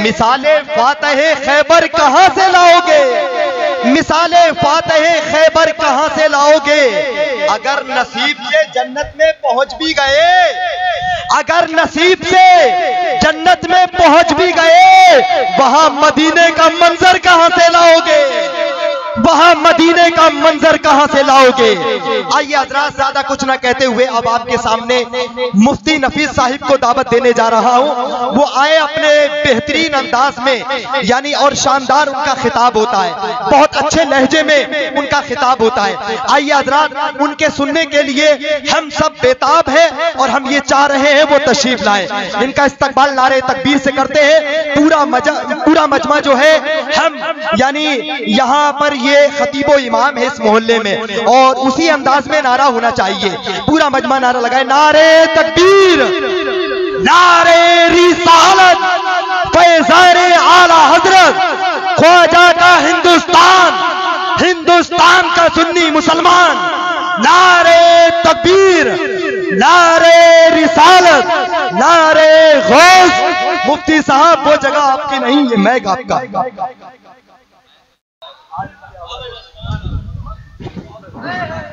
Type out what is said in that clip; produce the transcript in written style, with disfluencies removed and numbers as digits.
मिसाले फातहे खैबर कहां से लाओगे? मिसाले फातहे खैबर कहां से लाओगे? अगर नसीब से जन्नत में पहुंच भी गए, अगर नसीब से जन्नत में पहुंच भी गए, वहां मदीने का मंजर कहां से लाओगे? वहां मदीने का मंजर कहां से लाओगे? आइए हजरात, ज्यादा कुछ ना कहते हुए अब आपके सामने मुफ्ती नफीस साहिब को दावत देने जा रहा हूं। वो आए अपने बेहतरीन अंदाज में, यानी और शानदार उनका खिताब होता है, बहुत अच्छे लहजे में उनका खिताब होता है। आइए हजरात, उनके सुनने के लिए हम सब बेताब हैं और हम ये चाह रहे हैं वो तशरीफ लाए। इनका इस्तकबाल नारे तकबीर से करते हैं। पूरा मजमा जो है हम, यानी यहाँ पर ये खतीबो इमाम है इस मोहल्ले में, और उसी अंदाज में नारा होना चाहिए। पूरा मजमा नारा लगाए, नारे तकबीर, नारे रिसालत, फैज़ाने आला हजरत, ख्वाजा का हिंदुस्तान, हिंदुस्तान का सुन्नी मुसलमान। नारे तकबीर, नारे रिसालत, नारे गौस। मुफ्ती साहब वो जगह आपकी नहीं, ये मैग आपका।